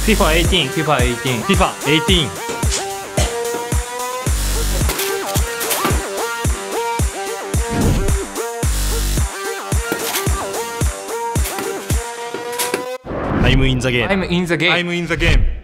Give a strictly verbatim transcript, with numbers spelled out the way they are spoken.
フィファエイティーン、フィファエイティーン、フィファエイティーン。I'm in the game. I'm in the game. I'm in the game.